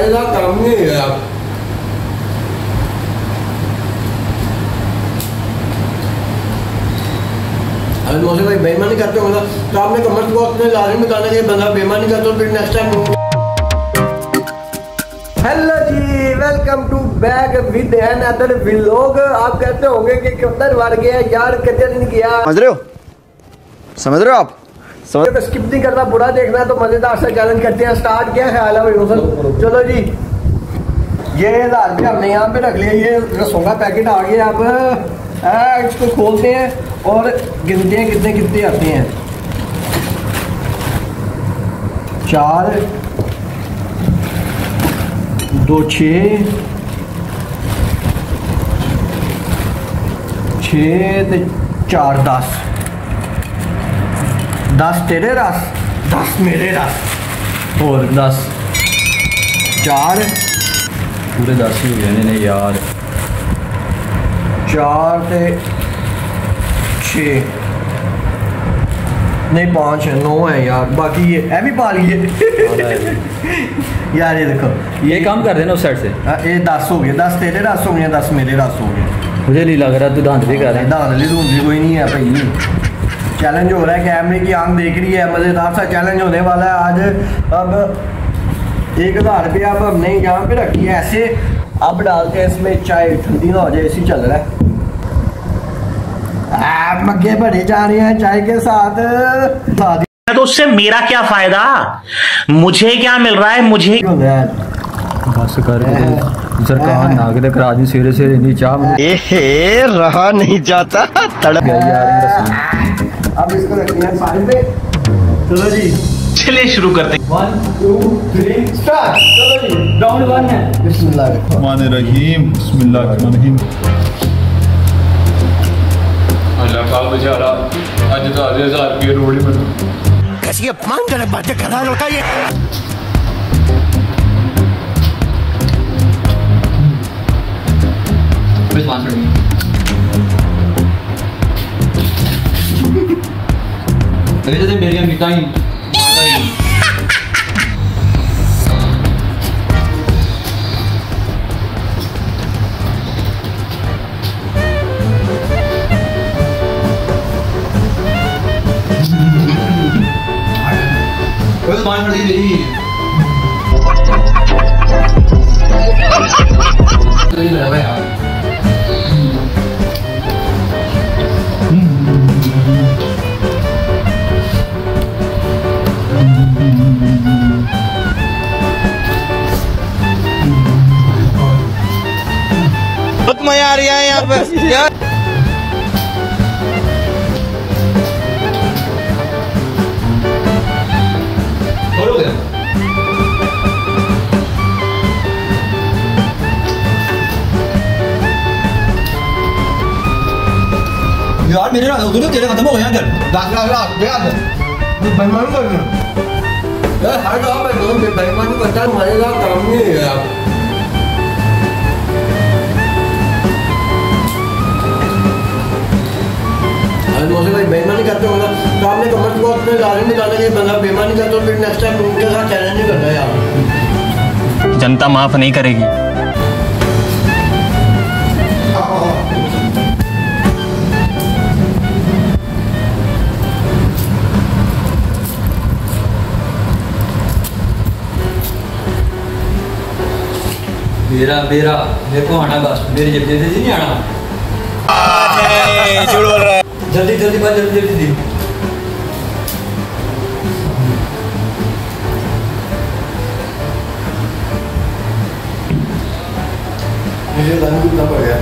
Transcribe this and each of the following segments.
मजेदार काम नहीं है आप। अगर मौसी भाई बेईमानी करते हो तो आपने कमेंट बॉक्स में लाजमी बताना कि बंदा बेईमानी करते हो, फिर next time. Hello ji, welcome to back with another vlog. आप कहते होंगे कि कितना बढ़ गया यार, कितने दिन किया, समझ रहे हो आप? तो स्किप नहीं करना, बुरा देखना। तो मजेदार सा चैलेंज करते हैं स्टार्ट। क्या ख्याल है भाई? चलो जी, ये 1000 रुपये हमने यहाँ पे रख लिया। ये रसों का पैकेट आ गया। अब इसको खोलते हैं और गिनते हैं कितने कितने आते हैं। 4 2 6 6 4 10 10 तेरे रस, 10 मेरे रस और 10 4 पूरे 10 ही हो गए ने यार। 4 ते 6 नहीं 5 है, 9 है यार। बाकी ये भी पा लिए यार। ये देखो, ये काम कर देना उस साइड से। ये 10 हो गए, 10 तेरे रस हो गए, 10 मेरे रस हो गए। मुझे नहीं लग रहा तू धांधली कर रहा है। धांधली धूंधली कोई नहीं है भाई। चैलेंज हो रहा है, कैमरे की आंख देख रही है। मजेदार सा चैलेंज होने वाला है आज। अब 1000 रुपया अब हमने यहाँ पे रखी है ऐसे। अब डालते हैं इसमें, चाय ठंडी ना हो जाए, ऐसी चल रहा है। मग्गे भरे जा रहे हैं चाय के साथ। तो उससे मेरा क्या फायदा, मुझे क्या मिल रहा है? मुझे बस कर सरकार नागरिक करा दी सिरे से नहीं चाह। रहा नहीं जाता, तड़प गया यार। अब इसको रखते हैं पानी पे। चलो जी, चलिए शुरू करते हैं। 1 2 3 स्टार्ट। चलो जी, राउंड 1 है। बिस्मिल्लाहिर्रहमानिर्रहीम, बिस्मिल्लाहिर्रहमानिर्रहीम। अल्लाह का बेचारा आज तो 1000 रुपये रोड़ी में कैसी अपमानजनक बातें कर रहा होता ये। मेरी मिटा ही बहुत मजा आ रहा है यहाँ पे यार। यार मेरे तेरे खत्म हो गया। 10 लाख बेईमानी कर रहे हो यार। हर जगह पे लोग बेईमानी करता है, मजेदार काम नहीं है आप। अगर मौसी भाई बेईमानी करते हो तो आपने कमेंट बॉक्स में लाजमी बताना कि बंदा बेईमानी करते हो, फिर नेक्स्ट टाइम उनके साथ चैलेंज नहीं करना यार। जनता माफ नहीं करेगी। मेरे को आना, बस मेरी जल्दी नहीं आना। झूठ बोल रहा है। जल्दी बस जल्दी। मुझे दान कितना पड़ गया।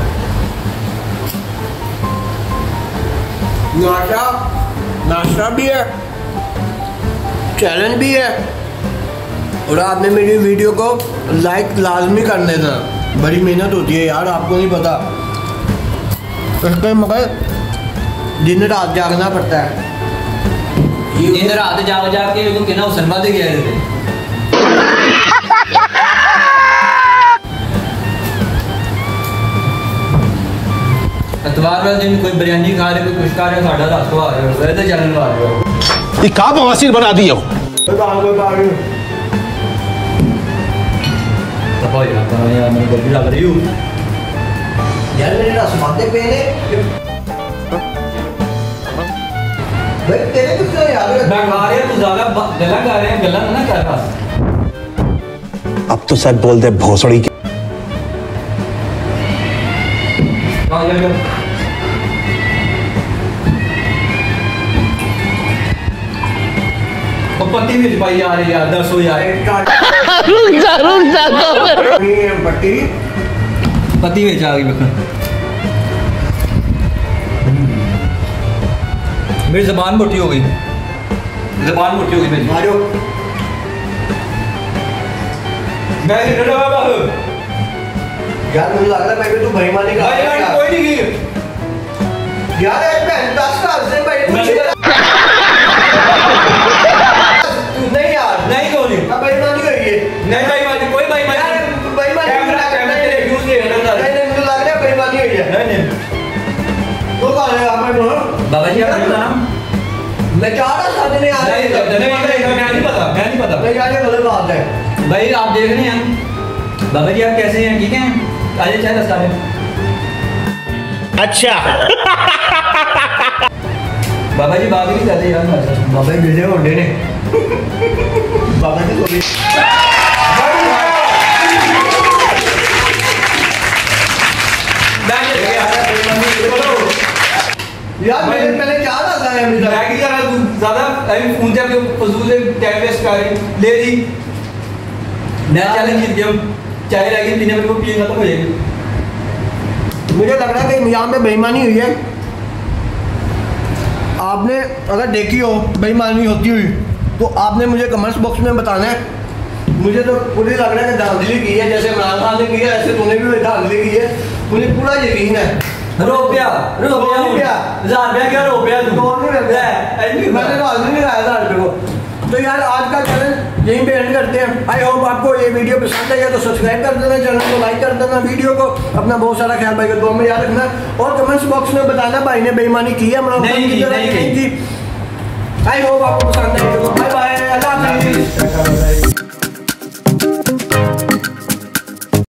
नाश्ता भी है, चैलेंज भी है, और आपने मेरी वीडियो को लाइक लाजमी कर देना। बड़ी मेहनत होती है यार, आपको नहीं पता। इसमें मगर दिन रात जागना पड़ता है। दिन रात जाग के कहना हुसैन दे गया थे। इतवार वाले दिन कोई बिरयानी खा रहे, कोई कुछ खा रहे, साढ़ा रात को आ रहे हो, वैसे चैनल आ रहे हो। ये का बवासीर बना दिए हो। दफा हो जाता है यार, मैं गलती लग रही हूँ यार। मेरे रस माते पे ने भाई तेरे कुछ याद है? मैं खा रहा तू ज्यादा गला गा रहे हैं, गला ना कर रहा। अब तो सच बोल दे भोसड़ी की। पत्ती भी पाई आ रही यार, 10 हो यार। पट्टी पत्ती में आ गई बकन। मेरी जबान मोटी हो गई, जबान मोटी हो गई मेरी। मारो मैं डरा बाबू यार, मुझे लग रहा है भाई तू बेईमानी कर भाई रहा है कोई नहीं की यार। एक बहन 10 साल से भाई नहीं यार, नहीं क्यों नहीं अब बेईमानी हुई है। नहीं बेईमानी, कोई बेईमानी यार बेईमानी कैमरा तेरे व्यूज नहीं है ना। नहीं नहीं, मुझे लग रहा है बेईमानी हुई है। नहीं तो कौन है आप? बाबा जी आपका नाम? मैं 4 साल नहीं आ रहा। नहीं पता, मैं नहीं पता। नहीं यार, ये गलत बात है भाई आप देख रहे हैं बाबा जी, आप कैसे हैं? ठीक हैं? आइए चाय दस्ता है। अच्छा बाबा जी बात नहीं करते यार। बाबा जी बिल्डे होंडे ने बाबा जी को भी यार मेरे पहले 4 साल है अभी तक। मैं की कर रहा तू ज्यादा फोन से अपने फजूल से टाइम वेस्ट कर रही ले जी। मैं चैलेंज जीत गया, चाय रहेगी पीने में को पिएगा तो हो जाएगी। मुझे लग रहा है कि यहाँ पे बेईमानी हुई है। आपने अगर देखी हो बेईमानी होती हुई तो आपने मुझे कमेंट्स बॉक्स में बताना है। मुझे तो पूरी लग रहा है कि धांधली की है, जैसे इमरान खान ने की है ऐसे तूने भी धांधली की है। मुझे पूरा यकीन है। रुपया 1000 क्या रुपया तू मैंने तो आदमी नहीं लाया 1000 रुपये को। तो यार आज का चैनल यहीं पे एंड करते हैं। आई होप आपको ये वीडियो पसंद आई है तो सब्सक्राइब कर देना, चैनल को लाइक कर देना, वीडियो को अपना बहुत सारा ख्याल भाई दुआ में याद रखना और कमेंट्स बॉक्स में बताना भाई ने बेईमानी की है नहीं की। आई होप आपको पसंद आई। बाय बाय, अल्लाह हाफिज़।